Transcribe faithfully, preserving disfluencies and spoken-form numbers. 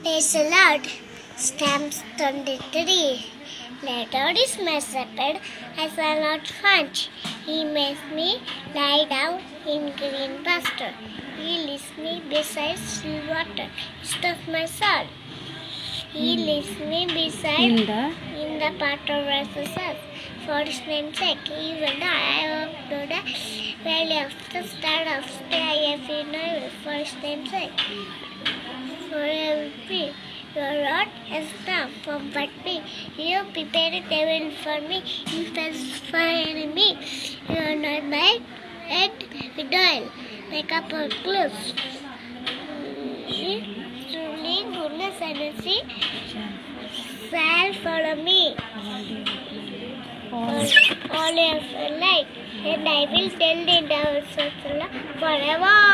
Praise the Lord. Psalms twenty-three. The Lord is my shepherd, I shall not want. He makes me lie down in green pasture. He leads me beside still water. He restores my soul. He leads me beside In the in the path of righteousness. For his name's sake, even though I walk through the valley of the shadow of death, I have fear no evil. For his name's sake, for I will be. Your rod has come comfort me. You prepare a table for me in presence for enemy. You anoint my head with oil, my cup of clothes. Truly, goodness and mercy shall follow me all of my life, and I will tell the doors of the Lord forever.